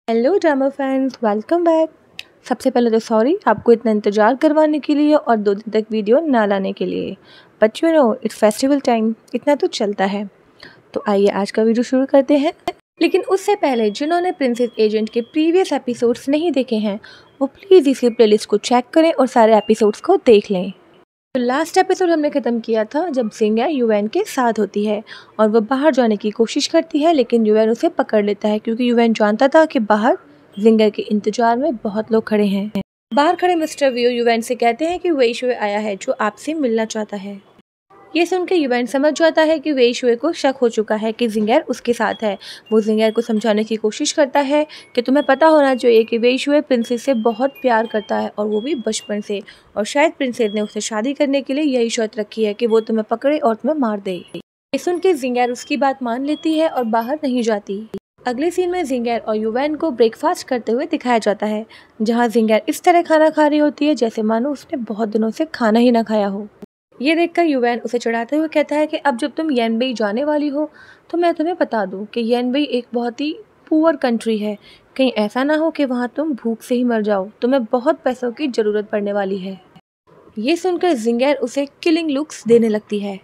Hello drama fans, welcome back. सबसे पहले तो सॉरी आपको इतना इंतज़ार करवाने के लिए और 2 दिन तक वीडियो ना लाने के लिए। But you know it's festival time, इतना तो चलता है। तो आइए आज का वीडियो शुरू करते हैं। लेकिन उससे पहले जिन्होंने प्रिंसेस एजेंट के प्रीवियस एपिसोड्स नहीं देखे हैं वो प्लीज़ इसी प्लेलिस्ट को चेक करें और सारे एपिसोड्स को देख लें। तो लास्ट एपिसोड हमने ख़त्म किया था जब जिंगर युवेन के साथ होती है और वो बाहर जाने की कोशिश करती है, लेकिन युवेन उसे पकड़ लेता है क्योंकि युवेन जानता था कि बाहर जिंगर के इंतजार में बहुत लोग खड़े हैं। बाहर खड़े मिस्टर वियो युवेन से कहते हैं कि वेई शुए आया है जो आपसे मिलना चाहता है। ये सुनकर युवेन समझ जाता है कि वेई शुए को शक हो चुका है कि जिंगर उसके साथ है। वो जिंगर को समझाने की कोशिश करता है कि तुम्हें पता होना चाहिए कि वेई शुए प्रिंसेस से बहुत प्यार करता है और वो भी बचपन से, और शायद प्रिंसेस ने उसे शादी करने के लिए यही शर्त रखी है कि वो तुम्हें पकड़े और तुम्हें मार दे। ये सुन के जिंगर उसकी बात मान लेती है और बाहर नहीं जाती। अगले सीन में जिंगर और युवेन को ब्रेकफास्ट करते हुए दिखाया जाता है, जहाँ जिंगर इस तरह खाना खा रही होती है जैसे मानो उसने बहुत दिनों से खाना ही ना खाया हो। ये देखकर युवेन उसे चिढ़ाते हुए कहता है कि अब जब तुम येनबेई जाने वाली हो तो मैं तुम्हें बता दूं कि येनबेई एक बहुत ही पुअर कंट्री है। कहीं ऐसा ना हो कि वहाँ तुम भूख से ही मर जाओ, तुम्हें बहुत पैसों की ज़रूरत पड़ने वाली है। ये सुनकर जिंगर उसे किलिंग लुक्स देने लगती है।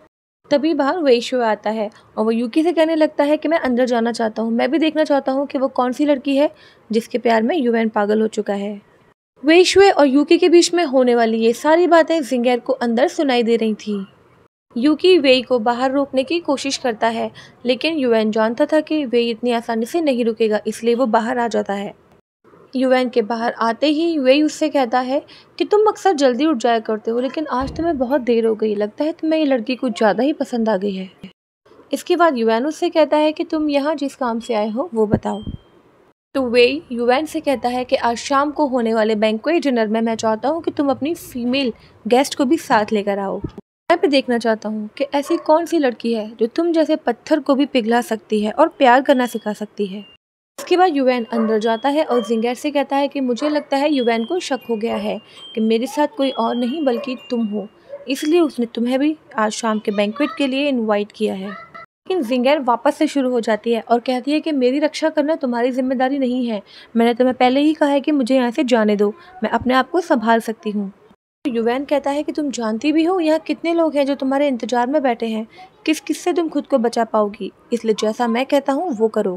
तभी बाहर वेई शुए आता है और वो यूकी से कहने लगता है कि मैं अंदर जाना चाहता हूँ, मैं भी देखना चाहता हूँ कि वो कौन सी लड़की है जिसके प्यार में युवेन पागल हो चुका है। वेई शुए और यूकी के बीच में होने वाली ये सारी बातें जिंगर को अंदर सुनाई दे रही थी। यूकी वेई को बाहर रोकने की कोशिश करता है, लेकिन युवेन जानता था कि वेई इतनी आसानी से नहीं रुकेगा, इसलिए वो बाहर आ जाता है। युवेन के बाहर आते ही वेई उससे कहता है कि तुम अक्सर जल्दी उठ जाया करते हो, लेकिन आज तुम्हें बहुत देर हो गई, लगता है तुम्हें ये लड़की कुछ ज़्यादा ही पसंद आ गई है। इसके बाद युवेन उससे कहता है कि तुम यहाँ जिस काम से आए हो वो बताओ। तो वेई युवेन से कहता है कि आज शाम को होने वाले बैंक्वेट डिनर में मैं चाहता हूँ कि तुम अपनी फीमेल गेस्ट को भी साथ लेकर आओ। मैं भी देखना चाहता हूँ कि ऐसी कौन सी लड़की है जो तुम जैसे पत्थर को भी पिघला सकती है और प्यार करना सिखा सकती है। इसके बाद युवेन अंदर जाता है और जिंगर से कहता है कि मुझे लगता है युवेन को शक हो गया है कि मेरे साथ कोई और नहीं बल्कि तुम हो, इसलिए उसने तुम्हें भी आज शाम के बैंक्वेट के लिए इनवाइट किया है। लेकिन जिंगर वापस से शुरू हो जाती है और कहती है कि मेरी रक्षा करना तुम्हारी जिम्मेदारी नहीं है, मैंने तुम्हें पहले ही कहा है कि मुझे यहाँ से जाने दो, मैं अपने आप को संभाल सकती हूँ। युवेन कहता है कि तुम जानती भी हो यहाँ कितने लोग हैं जो तुम्हारे इंतजार में बैठे हैं, किस किस से तुम खुद को बचा पाओगी, इसलिए जैसा मैं कहता हूँ वो करो।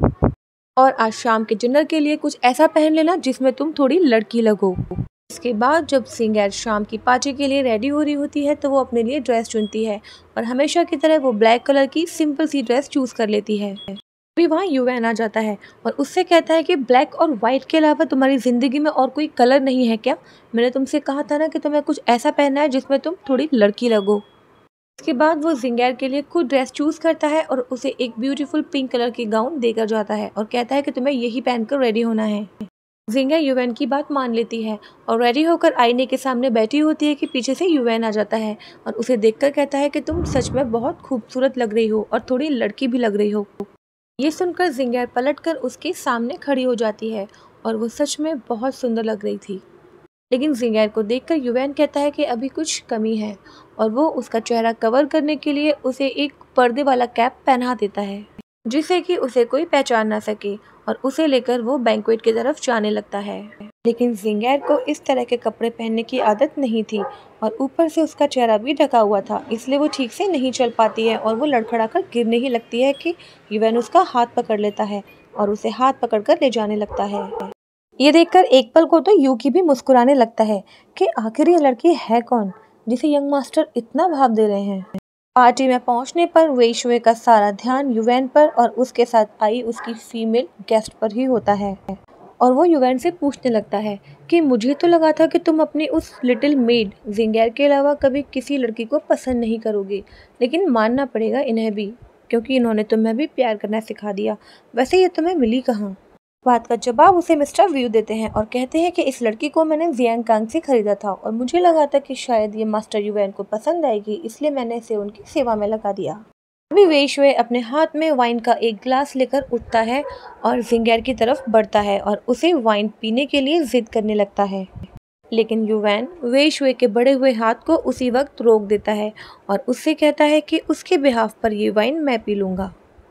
और आज शाम के डिनर के लिए कुछ ऐसा पहन लेना जिसमें तुम थोड़ी लड़की लगो। इसके बाद जब जिंगर शाम की पार्टी के लिए रेडी हो रही होती है तो वो अपने लिए ड्रेस चुनती है और हमेशा की तरह वो ब्लैक कलर की सिंपल सी ड्रेस चूज कर लेती है। अभी वहाँ युवेन आ जाता है और उससे कहता है कि ब्लैक और वाइट के अलावा तुम्हारी जिंदगी में और कोई कलर नहीं है क्या? मैंने तुमसे कहा था ना कि तुम्हें कुछ ऐसा पहनना है जिसमें तुम थोड़ी लड़की लगो। इसके बाद वो जिंगर के लिए खुद ड्रेस चूज करता है और उसे एक ब्यूटीफुल पिंक कलर की गाउन देकर जाता है और कहता है कि तुम्हें यही पहनकर रेडी होना है। जिंगर युवेन की बात मान लेती है और रेडी होकर आईने के सामने बैठी होती है कि पीछे से युवेन आ जाता है और उसे देखकर कहता है कि तुम सच में बहुत खूबसूरत लग रही हो और थोड़ी लड़की भी लग रही हो। ये सुनकर जिंगर पलटकर उसके सामने खड़ी हो जाती है और वो सच में बहुत सुंदर लग रही थी। लेकिन जिंगर को देखकर युवेन कहता है कि अभी कुछ कमी है और वो उसका चेहरा कवर करने के लिए उसे एक पर्दे वाला कैप पहना देता है जिससे कि उसे कोई पहचान ना सके, और उसे लेकर वो बैंक्वेट की तरफ जाने लगता है। लेकिन जिंगर को इस तरह के कपड़े पहनने की आदत नहीं थी और ऊपर से उसका चेहरा भी ढका हुआ था, इसलिए वो ठीक से नहीं चल पाती है और वो लड़खड़ा कर गिरने ही लगती है कि युवेन उसका हाथ पकड़ लेता है और उसे हाथ पकड़कर ले जाने लगता है। ये देखकर एक पल को तो यूकी भी मुस्कुराने लगता है कि आखिर ये लड़की है कौन जिसे यंग मास्टर इतना भाव दे रहे हैं। पार्टी में पहुंचने पर वेई शुए का सारा ध्यान युवेन पर और उसके साथ आई उसकी फीमेल गेस्ट पर ही होता है और वो युवेन से पूछने लगता है कि मुझे तो लगा था कि तुम अपनी उस लिटिल मेड जिंगर के अलावा कभी किसी लड़की को पसंद नहीं करोगी, लेकिन मानना पड़ेगा इन्हें भी, क्योंकि इन्होंने तुम्हें भी प्यार करना सिखा दिया। वैसे ये तुम्हें मिली कहाँ? बात का जवाब उसे मिस्टर व्यू देते हैं और कहते हैं कि इस लड़की को मैंने जियांग कांग से खरीदा था और मुझे लगा था कि शायद ये मास्टर युवेन को पसंद आएगी, इसलिए मैंने इसे उनकी सेवा में लगा दिया। अभी वेई शुए अपने हाथ में वाइन का एक ग्लास लेकर उठता है और जिंगर की तरफ बढ़ता है और उसे वाइन पीने के लिए जिद करने लगता है, लेकिन युवेन वेई शुए के बढ़े हुए हाथ को उसी वक्त रोक देता है और उससे कहता है कि उसके बिहाफ पर ये वाइन मैं पी लूँगा।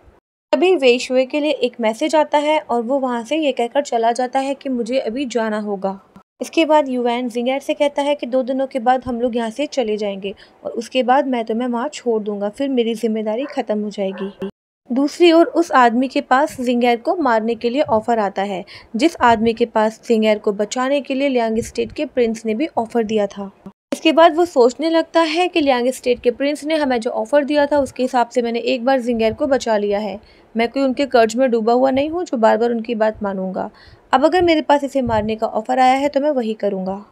तभी वेइशुए के लिए एक मैसेज आता है और वो वहाँ से ये कहकर चला जाता है कि मुझे अभी जाना होगा। इसके बाद युवैन जिंगेर से कहता है कि 2 दिनों के बाद हम लोग यहाँ से चले जाएंगे और उसके बाद मैं तुम्हें वहाँ छोड़ दूंगा, फिर मेरी जिम्मेदारी खत्म हो जाएगी। दूसरी ओर उस आदमी के पास जिंगेर को मारने के लिए ऑफर आता है, जिस आदमी के पास जिंगेर को बचाने के लिए लियांग स्टेट के प्रिंस ने भी ऑफर दिया था। इसके बाद वो सोचने लगता है कि लियांग स्टेट के प्रिंस ने हमें जो ऑफर दिया था उसके हिसाब से मैंने एक बार जिंगेर को बचा लिया है। मैं कोई उनके कर्ज में डूबा हुआ नहीं हूँ जो बार बार उनकी बात मानूंगा। अब अगर मेरे पास इसे मारने का ऑफर आया है तो मैं वही करूँगा।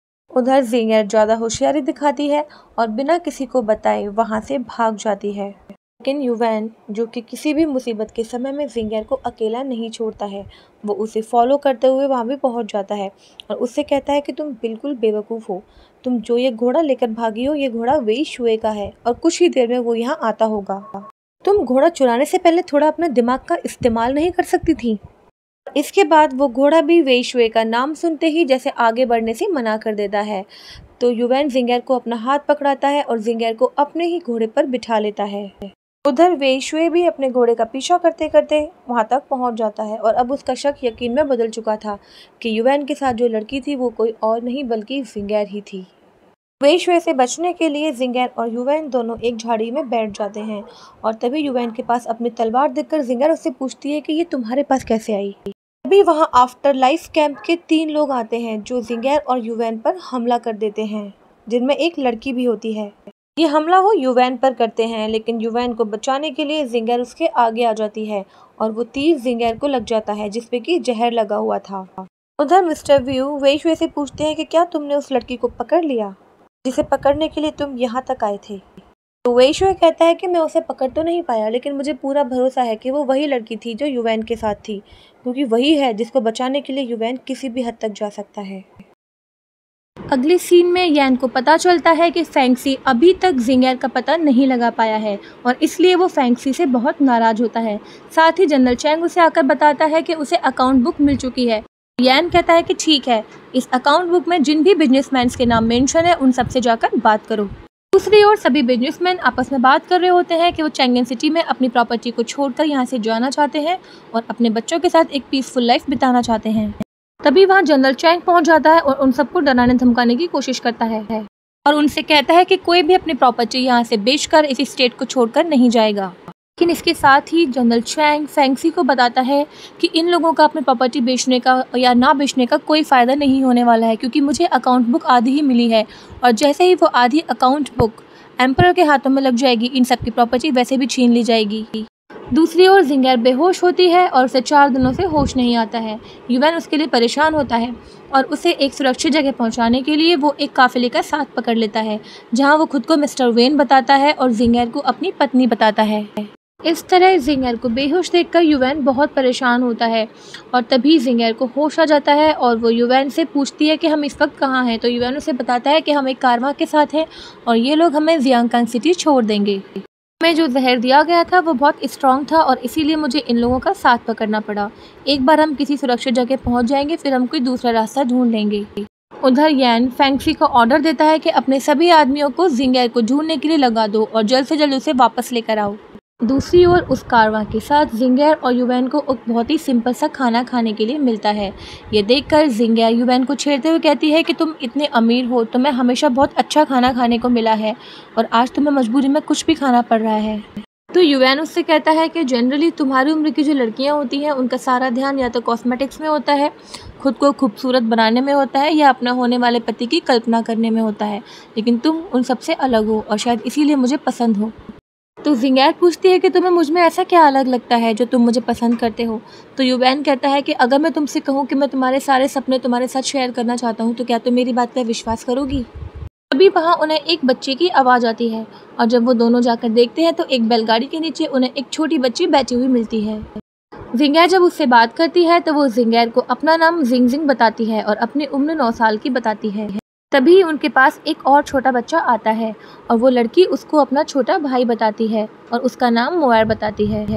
उधर जिंगेर ज़्यादा होशियारी दिखाती है और बिना किसी को बताए वहाँ से भाग जाती है। लेकिन युवैन, जो कि किसी भी मुसीबत के समय में जिंगेर को अकेला नहीं छोड़ता है, वो उसे फॉलो करते हुए वहाँ भी पहुँच जाता है और उससे कहता है कि तुम बिल्कुल बेवकूफ़ हो। तुम जो ये घोड़ा लेकर भागी हो, ये घोड़ा वेइशुए का है और कुछ ही देर में वो यहाँ आता होगा। तुम घोड़ा चुराने से पहले थोड़ा अपना दिमाग का इस्तेमाल नहीं कर सकती थी? इसके बाद वो घोड़ा भी वेइशुए का नाम सुनते ही जैसे आगे बढ़ने से मना कर देता है। तो युवैन जिंगेर को अपना हाथ पकड़ाता है और जिंगेर को अपने ही घोड़े पर बिठा लेता है। उधर वेइशुए भी अपने घोड़े का पीछा करते करते वहां तक पहुंच जाता है और अब उसका शक यकीन में बदल चुका था कि युवैन के साथ जो लड़की थी वो कोई और नहीं बल्कि जिंगेर ही थी। वेइशुए से बचने के लिए जिंगेर और युवैन दोनों एक झाड़ी में बैठ जाते हैं और तभी युवैन के पास अपनी तलवार देखकर जिंगेर उससे पूछती है कि ये तुम्हारे पास कैसे आई। तभी वहां आफ्टर लाइफ कैंप के 3 लोग आते हैं जो जिंगेर और युवैन पर हमला कर देते हैं, जिनमें एक लड़की भी होती है। ये हमला वो युवैन पर करते हैं, लेकिन युवैन को बचाने के लिए जिंगेर उसके आगे आ जाती है और वो तीर जिंगेर को लग जाता है जिसपे कि जहर लगा हुआ था। उधर मिस्टर व्यू वेइशुए से पूछते हैं कि क्या तुमने उस लड़की को पकड़ लिया जिसे पकड़ने के लिए तुम यहाँ तक आए थे। तो वेइशुए कहता है कि मैं उसे पकड़ तो नहीं पाया, लेकिन मुझे पूरा भरोसा है कि वो वही लड़की थी जो युवैन के साथ थी, क्योंकि वही है जिसको बचाने के लिए युवैन किसी भी हद तक जा सकता है। अगले सीन में यान को पता चलता है कि फैंक्सी अभी तक जिंगेर का पता नहीं लगा पाया है और इसलिए वो फैंक्सी से बहुत नाराज होता है। साथ ही जनरल चैंग उसे आकर बताता है कि उसे अकाउंट बुक मिल चुकी है। यान कहता है कि ठीक है, इस अकाउंट बुक में जिन भी बिजनेसमैन के नाम मेंशन है उन सबसे जाकर बात करो। दूसरी ओर सभी बिजनेसमैन आपस में बात कर रहे होते हैं कि वो चैंगेन सिटी में अपनी प्रॉपर्टी को छोड़कर यहाँ से जाना चाहते हैं और अपने बच्चों के साथ एक पीसफुल लाइफ बिताना चाहते हैं। तभी वहाँ जनरल चैंग पहुँच जाता है और उन सबको डराने धमकाने की कोशिश करता है और उनसे कहता है कि कोई भी अपनी प्रॉपर्टी यहाँ से बेचकर इस स्टेट को छोड़कर नहीं जाएगा। लेकिन इसके साथ ही जनरल चैंग फैंक्सी को बताता है कि इन लोगों का अपनी प्रॉपर्टी बेचने का या ना बेचने का कोई फ़ायदा नहीं होने वाला है, क्योंकि मुझे अकाउंट बुक आधी ही मिली है और जैसे ही वो आधी अकाउंट बुक एम्परर के हाथों में लग जाएगी, इन सब की प्रॉपर्टी वैसे भी छीन ली जाएगी। दूसरी ओर जिंगेर बेहोश होती है और उसे 4 दिनों से होश नहीं आता है। युवैन उसके लिए परेशान होता है और उसे एक सुरक्षित जगह पहुंचाने के लिए वो एक काफिले का साथ पकड़ लेता है, जहां वो खुद को मिस्टर वेन बताता है और जिंगेर को अपनी पत्नी बताता है। इस तरह जिंगेर को बेहोश देखकर युवैन बहुत परेशान होता है और तभी जिंगेर को होश आ जाता है और वो युवैन से पूछती है कि हम इस वक्त कहाँ हैं। तो युवैन उसे बताता है कि हम एक कारवां के साथ हैं और ये लोग हमें जियांगकांग सिटी छोड़ देंगे। हमें जो जहर दिया गया था वो बहुत स्ट्रॉन्ग था और इसीलिए मुझे इन लोगों का साथ पकड़ना पड़ा। एक बार हम किसी सुरक्षित जगह पहुंच जाएंगे, फिर हम कोई दूसरा रास्ता ढूंढ लेंगे। उधर यान फैंक्सी को ऑर्डर देता है कि अपने सभी आदमियों को जिंगेर को ढूंढने के लिए लगा दो और जल्द से जल्द उसे वापस लेकर आओ। दूसरी ओर उस कारवां के साथ जिंगेर और युवैन को एक बहुत ही सिंपल सा खाना खाने के लिए मिलता है। ये देखकर जिंगेर युवैन को छेड़ते हुए कहती है कि तुम इतने अमीर हो, तुम्हें हमेशा बहुत अच्छा खाना खाने को मिला है और आज तुम्हें मजबूरी में कुछ भी खाना पड़ रहा है। तो युवैन उससे कहता है कि जनरली तुम्हारी उम्र की जो लड़कियां होती हैं उनका सारा ध्यान या तो कॉस्मेटिक्स में होता है, खुद को खूबसूरत बनाने में होता है, या अपना होने वाले पति की कल्पना करने में होता है, लेकिन तुम उन सबसे अलग हो और शायद इसीलिए मुझे पसंद हो। तो जिंगेर पूछती है कि तुम्हें मुझ में ऐसा क्या अलग लगता है जो तुम मुझे पसंद करते हो। तो युवैन कहता है कि अगर मैं तुमसे कहूँ कि मैं तुम्हारे सारे सपने तुम्हारे साथ शेयर करना चाहता हूँ तो क्या तुम मेरी बात पर विश्वास करोगी। तभी वहाँ उन्हें एक बच्चे की आवाज़ आती है और जब वो दोनों जाकर देखते हैं तो एक बैलगाड़ी के नीचे उन्हें एक छोटी बच्ची बैठी हुई मिलती है। जिंगेर जब उससे बात करती है तो वो जिंगेर को अपना नाम जिंगजिंग बताती है और अपनी उम्र 9 साल की बताती है। तभी उनके पास एक और छोटा बच्चा आता है और वो लड़की उसको अपना छोटा भाई बताती है और उसका नाम मोएर बताती है।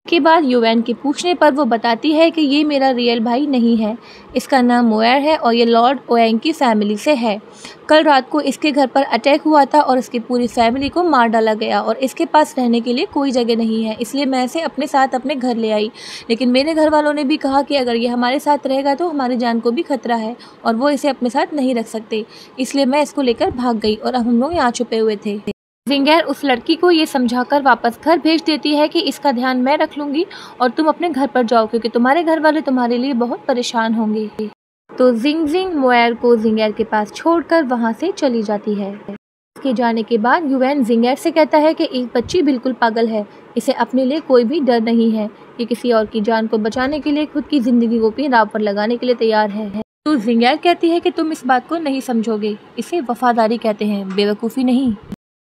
के बाद युवेन के पूछने पर वो बताती है कि ये मेरा रियल भाई नहीं है, इसका नाम मोएर है और ये लॉर्ड ओएंग की फैमिली से है। कल रात को इसके घर पर अटैक हुआ था और इसकी पूरी फैमिली को मार डाला गया और इसके पास रहने के लिए कोई जगह नहीं है, इसलिए मैं इसे अपने साथ अपने घर ले आई। लेकिन मेरे घर वालों ने भी कहा कि अगर ये हमारे साथ रहेगा तो हमारी जान को भी खतरा है और वो इसे अपने साथ नहीं रख सकते, इसलिए मैं इसको लेकर भाग गई और अब हम लोग यहाँ छुपे हुए थे। जिंगेर उस लड़की को ये समझाकर वापस घर भेज देती है कि इसका ध्यान मैं रख लूँगी और तुम अपने घर पर जाओ क्योंकि तुम्हारे घर वाले तुम्हारे लिए बहुत परेशान होंगे। तो जिंग मोएर को जिंगेर के पास छोड़कर वहाँ से चली जाती है। इसके जाने के बाद युवेन जिंगेर से कहता है कि एक बच्ची बिल्कुल पागल है, इसे अपने लिए कोई भी डर नहीं है, ये किसी और की जान को बचाने के लिए खुद की ज़िंदगी को भी दांव पर लगाने के लिए तैयार है। तो जिंगेर कहती है कि तुम इस बात को नहीं समझोगे, इसे वफादारी कहते हैं, बेवकूफ़ी नहीं।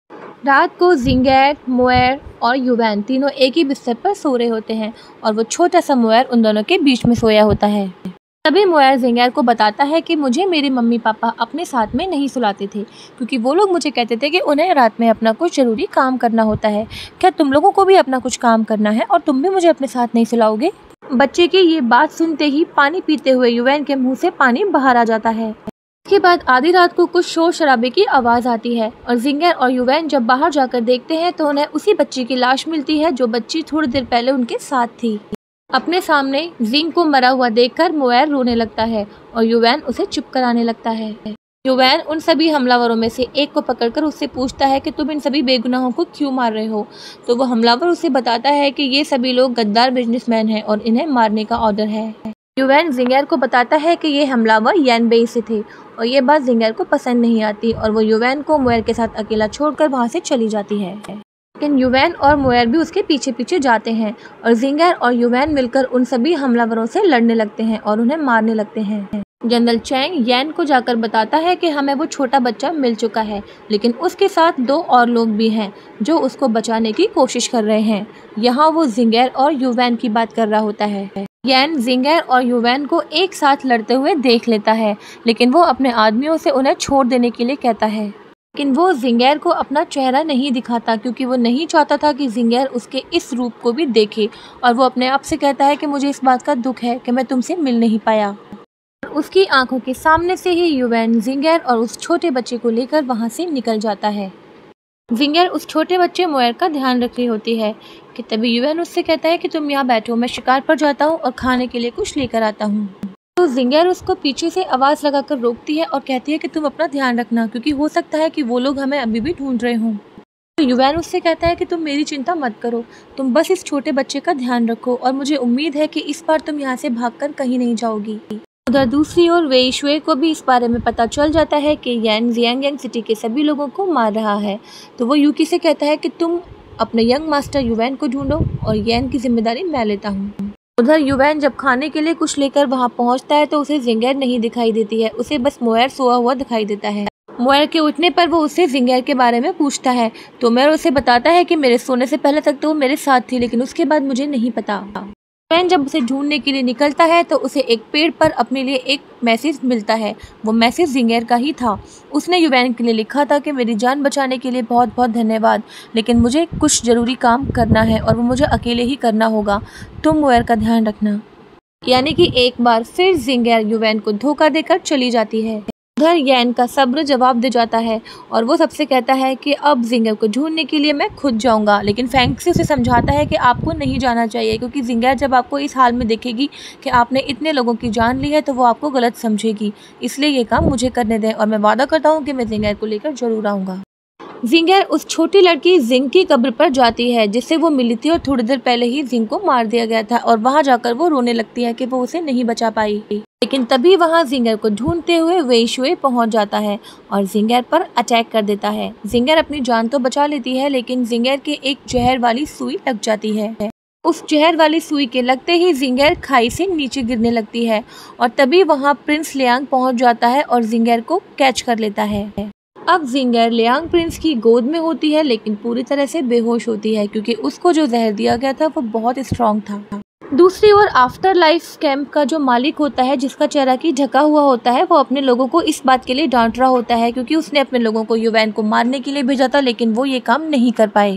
रात को जिंगेर, मोएर और युवेन तीनों एक ही बिस्तर पर सो रहे होते हैं और वो छोटा सा मोएर उन दोनों के बीच में सोया होता है। तभी मोएर जिंगेर को बताता है कि मुझे मेरे मम्मी पापा अपने साथ में नहीं सुलाते थे क्योंकि वो लोग मुझे कहते थे कि उन्हें रात में अपना कुछ ज़रूरी काम करना होता है। क्या तुम लोगों को भी अपना कुछ काम करना है और तुम भी मुझे अपने साथ नहीं सुलाओगे? बच्चे की ये बात सुनते ही पानी पीते हुए युवेन के मुँह से पानी बाहर आ जाता है। इसके बाद आधी रात को कुछ शोर शराबे की आवाज़ आती है और जिंगेर और युवेन जब बाहर जाकर देखते हैं तो उन्हें उसी बच्ची की लाश मिलती है जो बच्ची थोड़ी देर पहले उनके साथ थी। अपने सामने जिंग को मरा हुआ देखकर मोएर रोने लगता है और युवेन उसे चुप कराने लगता है। युवेन उन सभी हमलावरों में से एक को पकड़कर उससे पूछता है कि तुम इन सभी बेगुनाहों को क्यों मार रहे हो? तो वो हमलावर उसे बताता है कि ये सभी लोग गद्दार बिजनेसमैन हैं और इन्हें मारने का ऑर्डर है। युवेन जिंगेर को बताता है कि ये हमलावर यानबेई से थे और ये बात जिंगेर को पसंद नहीं आती और वो युवेन को मोएर के साथ अकेला छोड़कर वहाँ से चली जाती है। लेकिन युवेन और मोएर भी उसके पीछे पीछे जाते हैं और जिंगेर और युवेन मिलकर उन सभी हमलावरों से लड़ने लगते हैं और उन्हें मारने लगते हैं। जनरल चैंग येन को जाकर बताता है कि हमें वो छोटा बच्चा मिल चुका है, लेकिन उसके साथ 2 और लोग भी हैं जो उसको बचाने की कोशिश कर रहे हैं। यहाँ वो जिंगेर और युवेन की बात कर रहा होता है। येन जिंगेर और युवेन को एक साथ लड़ते हुए देख लेता है, लेकिन वो अपने आदमियों से उन्हें छोड़ देने के लिए कहता है। लेकिन वो जिंगेर को अपना चेहरा नहीं दिखाता क्योंकि वो नहीं चाहता था कि जिंगेर उसके इस रूप को भी देखे और वो अपने आप से कहता है कि मुझे इस बात का दुख है कि मैं तुमसे मिल नहीं पाया। उसकी आंखों के सामने से ही युवेन जिंगेर और उस छोटे बच्चे को लेकर वहाँ से निकल जाता है। जिंगेर उस छोटे बच्चे मोएर का ध्यान रख रही होती है कि तभी युवेन उससे कहता है कि तुम यहाँ बैठो, मैं शिकार पर जाता हूँ और खाने के लिए कुछ लेकर आता हूँ। तो जिंगेर उसको पीछे से आवाज़ लगाकर रोकती है और कहती है कि तुम अपना ध्यान रखना क्योंकि हो सकता है कि वो लोग हमें अभी भी ढूंढ रहे हों। तो युवेन उससे कहता है कि तुम मेरी चिंता मत करो, तुम बस इस छोटे बच्चे का ध्यान रखो और मुझे उम्मीद है कि इस बार तुम यहाँ से भागकर कहीं नहीं जाओगी। उधर दूसरी ओर वेई शुए को भी इस बारे में पता चल जाता है कि येन जियांगयांग सिटी के सभी लोगों को मार रहा है। तो वो यूकी से कहता है कि तुम अपने यंग मास्टर युवेन को ढूंढो और येन की जिम्मेदारी मैं लेता हूँ। उधर युवेन जब खाने के लिए कुछ लेकर वहाँ पहुँचता है तो उसे जिंगेर नहीं दिखाई देती है, उसे बस मोएर सोया हुआ दिखाई देता है। मोएर के उठने पर वो उससे जिंगेर के बारे में पूछता है तो मोएर उसे बताता है कि मेरे सोने से पहले तक तो वो मेरे साथ थी, लेकिन उसके बाद मुझे नहीं पता। युवेन जब उसे ढूंढने के लिए निकलता है तो उसे एक पेड़ पर अपने लिए एक मैसेज मिलता है। वो मैसेज जिंगेर का ही था। उसने युवेन के लिए लिखा था कि मेरी जान बचाने के लिए बहुत बहुत धन्यवाद, लेकिन मुझे कुछ ज़रूरी काम करना है और वो मुझे अकेले ही करना होगा, तुम मोएर का ध्यान रखना। यानी कि एक बार फिर जिंगेर युवेन को धोखा देकर चली जाती है। उधर येन का सब्र जवाब दे जाता है और वो सबसे कहता है कि अब जिंगेर को ढूंढने के लिए मैं खुद जाऊंगा, लेकिन फैंक्सी उसे समझाता है कि आपको नहीं जाना चाहिए क्योंकि जिंगेर जब आपको इस हाल में देखेगी कि आपने इतने लोगों की जान ली है तो वो आपको गलत समझेगी, इसलिए ये काम मुझे करने दें और मैं वादा करता हूँ कि मैं जिंगेर को लेकर जरूर आऊँगा। जिंगेर उस छोटी लड़की जिंग की कब्र पर जाती है जिससे वो मिली थी और थोड़ी देर पहले ही जिंग को मार दिया गया था और वहाँ जाकर वो रोने लगती है कि वो उसे नहीं बचा पाई। लेकिन तभी वहाँ जिंगेर को ढूंढते हुए वेई शुए पहुँच जाता है और जिंगेर पर अटैक कर देता है। जिंगेर अपनी जान तो बचा लेती है, लेकिन जिंगेर के एक जहर वाली सुई लग जाती है। उस जहर वाली सुई के लगते ही जिंगेर खाई से नीचे गिरने लगती है और तभी वहाँ प्रिंस लियांग पहुँच जाता है और जिंगेर को कैच कर लेता है। अब जिंगेर लियांग प्रिंस की गोद में होती है, लेकिन पूरी तरह से बेहोश होती है क्योंकि उसको जो जहर दिया गया था वो बहुत स्ट्रॉन्ग था। दूसरी ओर आफ्टर लाइफ कैंप का जो मालिक होता है, जिसका चेहरा की ढका हुआ होता है, वो अपने लोगों को इस बात के लिए डांट रहा होता है क्योंकि उसने अपने लोगों को युवेन को मारने के लिए भेजा था, लेकिन वो ये काम नहीं कर पाए।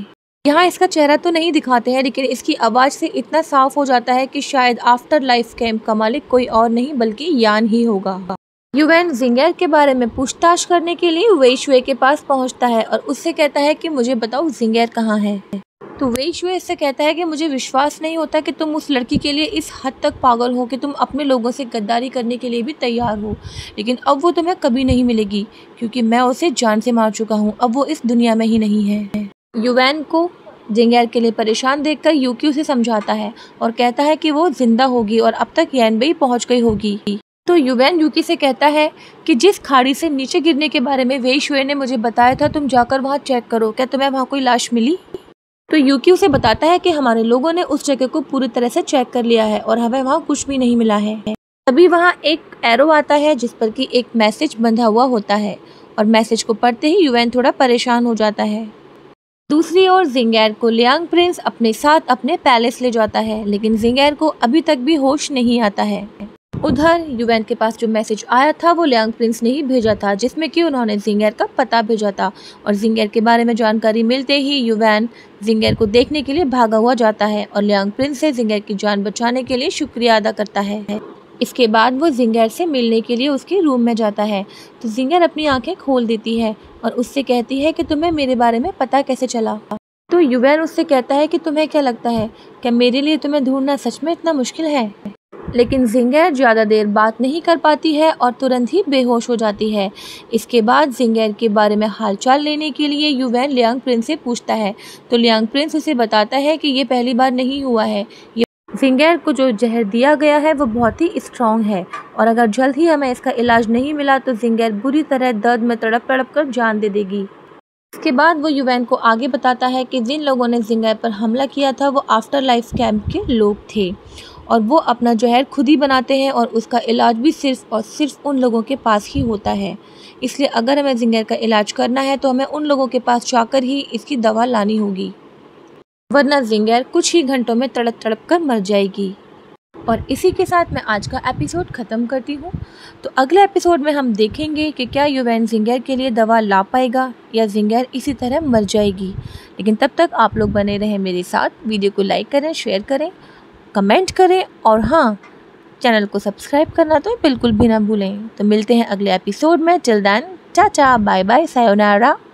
यहाँ इसका चेहरा तो नहीं दिखाते हैं, लेकिन इसकी आवाज़ से इतना साफ हो जाता है कि शायद आफ्टर लाइफ कैंप का मालिक कोई और नहीं बल्कि यान ही होगा। युवैन जिंगेर के बारे में पूछताछ करने के लिए वेई शुए के पास पहुंचता है और उससे कहता है कि मुझे बताओ जिंगेर कहाँ है। तो वेई शुए इससे कहता है कि मुझे विश्वास नहीं होता कि तुम उस लड़की के लिए इस हद तक पागल हो कि तुम अपने लोगों से गद्दारी करने के लिए भी तैयार हो, लेकिन अब वो तुम्हें कभी नहीं मिलेगी क्योंकि मैं उसे जान से मार चुका हूँ। अब वो इस दुनिया में ही नहीं है। युवैन को जिंगेर के लिए परेशान देखकर यूकी उसे समझाता है और कहता है कि वो जिंदा होगी और अब तक यानबेई पहुंच गई होगी। तो युवैन यूकी से कहता है कि जिस खाड़ी से नीचे गिरने के बारे में वेई शुए ने मुझे बताया था, तुम जाकर वहाँ चेक करो, क्या तुम्हें वहाँ कोई लाश मिली। तो यूकी उसे बताता है कि हमारे लोगों ने उस जगह को पूरी तरह से चेक कर लिया है और हमें वहाँ कुछ भी नहीं मिला है। तभी वहाँ एक एरो आता है जिस पर कि एक मैसेज बंधा हुआ होता है और मैसेज को पढ़ते ही युवैन थोड़ा परेशान हो जाता है। दूसरी ओर जिंगेर को लियांग प्रिंस अपने साथ अपने पैलेस ले जाता है, लेकिन जिंगेर को अभी तक भी होश नहीं आता है। उधर युवैन के पास जो मैसेज आया था वो लियांग प्रिंस ने ही भेजा था, जिसमें कि उन्होंने जिंगेर का पता भेजा था और जिंगेर के बारे में जानकारी मिलते ही युवैन जिंगेर को देखने के लिए भागा हुआ जाता है और लियांग प्रिंस से जिंगेर की जान बचाने के लिए शुक्रिया अदा करता है। इसके बाद वो जिंगेर से मिलने के लिए उसके रूम में जाता है। तो जिंगेर अपनी आंखें खोल देती है और उससे कहती है कि तुम्हें मेरे बारे में पता कैसे चला। तो युवैन उससे कहता है कि तुम्हें क्या लगता है, क्या मेरे लिए तुम्हें ढूंढना सच में इतना मुश्किल है। लेकिन जिंगेर ज़्यादा देर बात नहीं कर पाती है और तुरंत ही बेहोश हो जाती है। इसके बाद जिंगेर के बारे में हालचाल लेने के लिए युवैन लियांग प्रिंस से पूछता है। तो लियांग प्रिंस उसे बताता है कि ये पहली बार नहीं हुआ है, जिंगेर को जो जहर दिया गया है वो बहुत ही स्ट्रॉन्ग है और अगर जल्द ही हमें इसका इलाज नहीं मिला तो जिंगेर बुरी तरह दर्द में तड़प तड़प कर जान दे देगी। इसके बाद वो युवैन को आगे बताता है कि जिन लोगों ने जिंगेर पर हमला किया था वो आफ्टर लाइफ कैंप के लोग थे और वो अपना जहर खुद ही बनाते हैं और उसका इलाज भी सिर्फ और सिर्फ उन लोगों के पास ही होता है। इसलिए अगर हमें जिंगेर का इलाज करना है तो हमें उन लोगों के पास जाकर ही इसकी दवा लानी होगी, वरना जिंगेर कुछ ही घंटों में तड़प तड़प कर मर जाएगी। और इसी के साथ मैं आज का एपिसोड ख़त्म करती हूँ। तो अगले एपिसोड में हम देखेंगे कि क्या युवैन जिंगेर के लिए दवा ला पाएगा या जिंगेर इसी तरह मर जाएगी। लेकिन तब तक आप लोग बने रहें मेरे साथ। वीडियो को लाइक करें, शेयर करें, कमेंट करें और हाँ, चैनल को सब्सक्राइब करना तो बिल्कुल भी ना भूलें। तो मिलते हैं अगले एपिसोड में। Till then, tata, bye bye, sayonara.